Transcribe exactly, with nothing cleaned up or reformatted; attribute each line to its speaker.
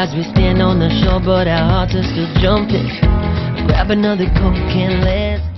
Speaker 1: as we stand on the shore, but our hearts are still jumping. Grab another Coke and let's